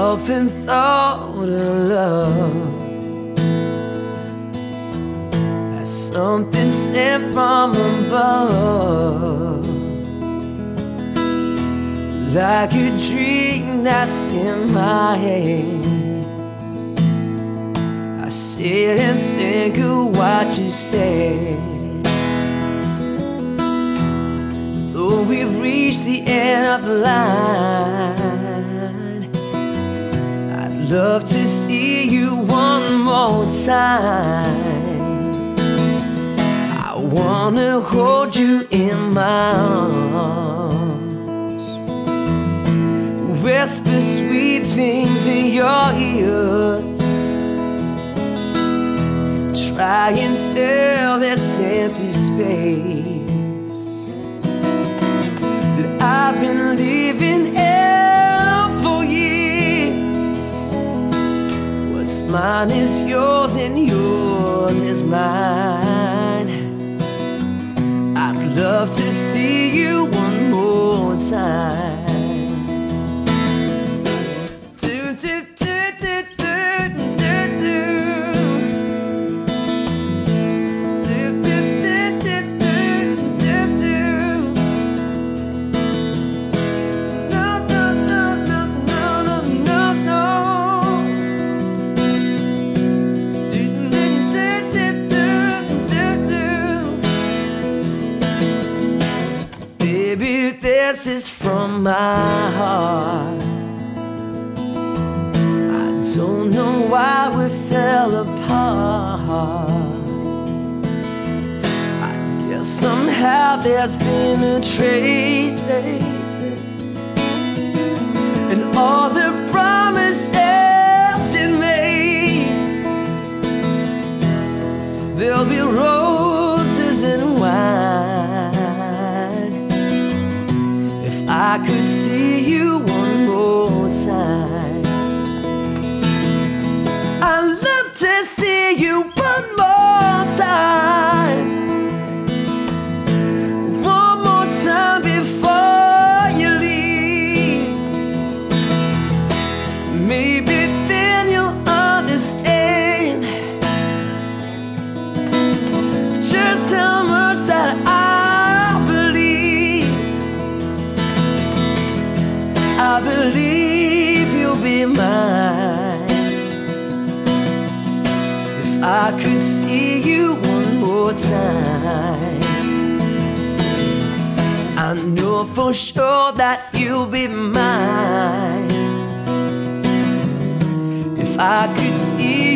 often thought of love as something sent from above, like a dream that's in my head. I sit and think of what you said. Though we've reached the end of the line, I'd love to see you one more time. I wanna hold you in my arms, whisper sweet things in your ears, try and fill this empty space that I've been living in for years. What's mine is yours and yours is mine. I'd love to see you one more time. This is from my heart. I don't know why we fell apart. I guess somehow there's been a trace, and all the promises been made. There'll be roses and wine. I could see you one more time. I'd love to see you one more time. One more time before you leave. Maybe then you'll understand just how much that I believe you'll be mine. If I could see you one more time, I know for sure that you'll be mine. If I could see